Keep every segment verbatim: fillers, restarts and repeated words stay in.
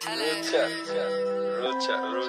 Real chat, real chat, real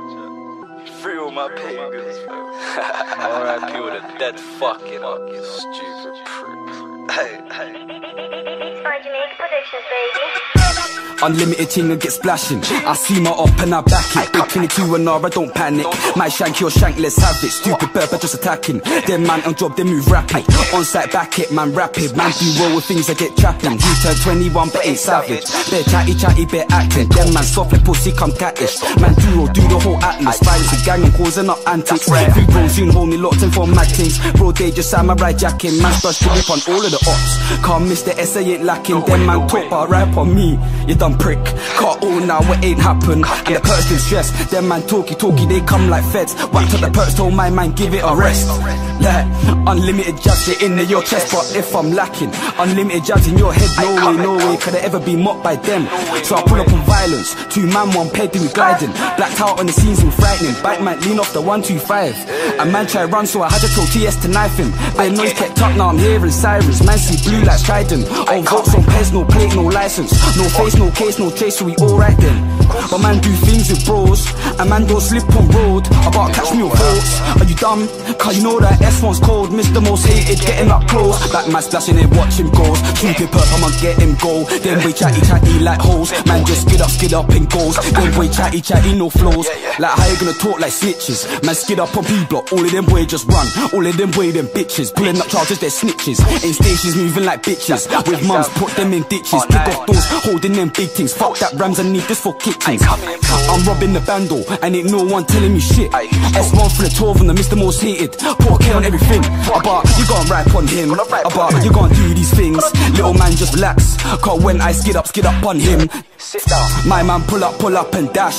chat. Free all my pagans, fam. R I P with a dead fucking stupid prick. Hey, hey. It's Jamaica Productions, baby. Unlimited ting and get splashing. I see my up and I back it. Big twenty-two and R, I don't panic. My shank your shank, let's have it. Stupid burp, just attacking. Them man on job, they move rapid. On site back it, man rapid. Man do roll with things that get trapping. He turned twenty-one but ain't savage. Bit chatty chatty, bit acting. Them man soft like pussy, come cattish. Man do roll, do the whole atlas. Violence a gang and causing up antics. Three bros soon hold me locked in for mad things. Bro, they just samurai jacking. Man brush to whip on all of the ops. Can't miss the S A ain't lacking. Them man talk but rap on me. You done prick. Caught all now, what ain't happened. And the perks been stressed. Them man talky talky, they come like feds. Whacked up the perks, told my man give it a rest. Like, unlimited jabs it in your chest. But if I'm lacking, unlimited jabs in your head, no way, no way could I ever be mocked by them. So I pull up on violence. Two man, one peg, we gliding. Blacked out on the scenes and frightening. Bike man lean off the one two five. A man try run, so I had to throw T S to knife him. Their noise kept up, now I'm hearing sirens. Man see blue like striding. All votes on pairs, no plate, no license. No face, no case, no trace, so we alright then. But man do things with bros. A man don't slip on road. About catch me on votes. Are you dumb? Cause you know that S one's cold. Mister Most Hated, getting up close. Back man splashing it, watch him goes. Stupid perp, I'ma get him go. Then we chatty chatty like hoes. Man just skid up, skid up and goes. Then we chatty chatty, no flows. Like how you gonna talk like snitches? Man skid up on B-block. All of them boys just run. All of them boys them bitches. Pulling up charges, they're snitches. In stations moving like bitches. With mums, put them in ditches. Pick off doors, holding them big things. Fuck that Rams, I need this for kitchens. I'm robbing the bando, and ain't no one telling me shit. S one for the twelve and the Mister Most Hated. Put a K on everything. About you gon' rap on him. About you gon' do these things. Little man just relax. Cause when I skid up, skid up on him. My man pull up, pull up and dash.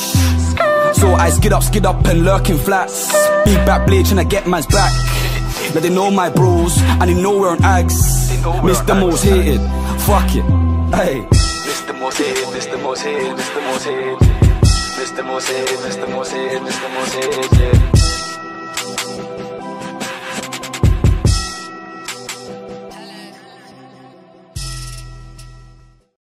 So I skid up, skid up and lurk in flats. Big back blade tryna get man's back. Now they know my bros, and they know we're on ags. Mister Most Hated, fuck it, hey. Mister Most Hated, Mister Most Hated, Mister Most Hated. Mister Most Hated, Mister Most Hated, Mister Most Hated, yeah.